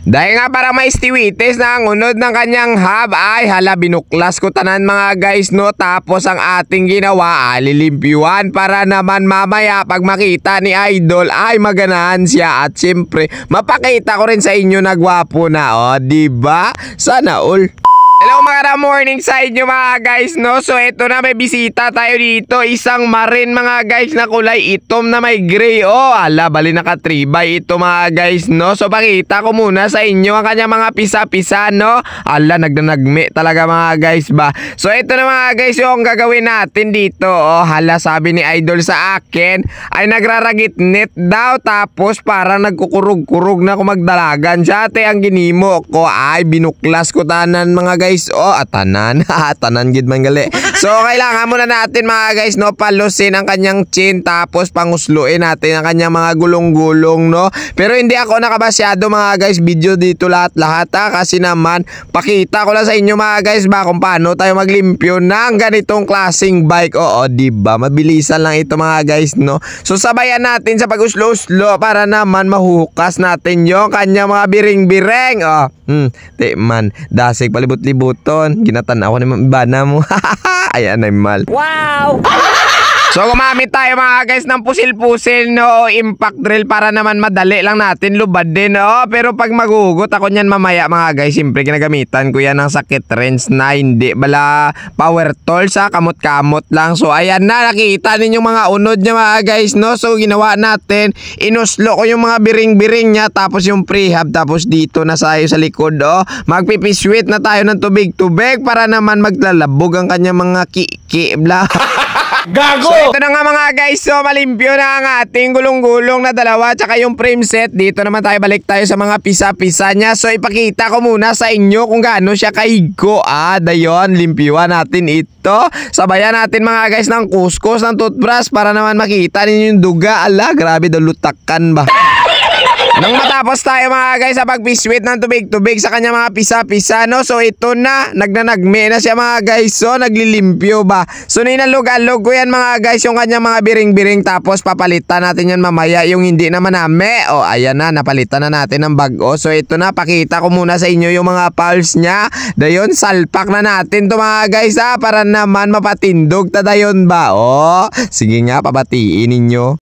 Dahil nga parang may stiwites na ang unod ng kanyang hub ay hala binuklas ko tanan mga guys no. Tapos ang ating ginawa ay lilimpyuan para naman mamaya pag makita ni Idol ay maganahan siya. At siyempre mapakita ko rin sa inyo na gwapo na o diba? Sana all. Hello mga morning sa inyo mga guys no. So ito na may bisita tayo dito. Isang marine mga guys na kulay itom na may gray. Oh ala bali nakatribay ito mga guys no. So pakita ko muna sa inyo ang kanya mga pisa-pisa no. Ala nagdanagme talaga mga guys ba. So ito na mga guys yung gagawin natin dito. Oh hala sabi ni Idol sa akin ay nagraragitnit daw. Tapos parang nagkukurug-kurug na kung magdalagan siya. Ate ang ginimo ko ay binuklas ko tanan mga guys. Oh, atanan. Atanan gid man gali. So, kailangan muna natin mga guys no palusin ang kanyang chin tapos pangusluin natin ang kanyang mga gulong-gulong no. Pero hindi ako nakabasyado mga guys video dito lahat-lahat ha kasi naman pakita ko lang sa inyo mga guys ba kung paano tayo maglimpyo ng ganitong klaseng bike. Oo, di ba? Mabilisan lang ito mga guys no. So, sabayan natin sa pag-uslo-uslo para naman mahuhukas natin yung kanyang mga biring-bireng. Oh, di man dasig palibot-libuton. Ginatan ako ni Bana mo. Ayan ay mal. Wow! So gumamit tayo mga guys ng pusil-pusil no impact drill para naman madali lang natin lubad din no. Pero pag magugot ako niyan mamaya mga guys, siyempre ginagamitan ko yan ng sakit wrench na hindi bala power tool sa kamot-kamot lang. So ayan na nakita ninyo mga unod niya mga guys no. So ginawa natin, inuslo ko yung mga biring-biring niya tapos yung prehab tapos dito na sayo sa likod oh. Magpipiswit na tayo ng tubig-tubig para naman maglalabog ang kanya mga ki bla. Gago! So ito na nga mga guys, so malimpyo na ang ating gulong-gulong na dalawa tsaka yung frame set. Dito naman tayo balik tayo sa mga pisa-pisa niya. So ipakita ko muna sa inyo kung gaano siya kahigo. Dayon, limpyuan natin ito. Sabayan natin mga guys ng kuskus ng toothbrush para naman makita ninyo yung duga. Ala, grabe daw lutakan ba. Nang matapos tayo mga guys sa pagpiswit ng tubig-tubig sa kanya mga pisa-pisa no. So ito na, nagnanagme na siya mga guys. So naglilimpyo ba. So ninalog-alog ko yan mga guys yung kanya mga biring-biring. Tapos papalitan natin yan mamaya yung hindi naman name. O ayan na, napalitan na natin ng bago. So ito na, pakita ko muna sa inyo yung mga pulse niya. Dayon, salpak na natin to mga guys ha. Para naman mapatindog ta dayon ba. O, sige nga, pabatiin ninyo.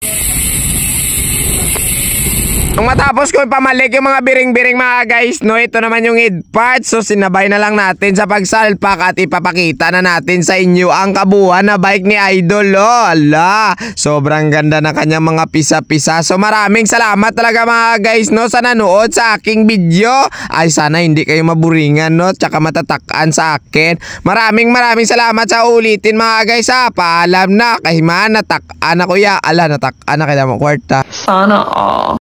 Nung matapos ko pamalik yung mga biring-biring mga guys no, ito naman yung head parts. So sinabay na lang natin sa pagsalpak at ipapakita na natin sa inyo ang kabuuan na bike ni Idol oh. Ala, sobrang ganda na kanyang mga pisa-pisa. So maraming salamat talaga mga guys no sa nanood sa aking video. Ay sana hindi kayo maburingan no tsaka matatakan sa akin. Maraming salamat sa ulitin mga guys ha. Paalam na kahiman, natakan ako ya. Ala, natakan na kaya mo kwarta. Sana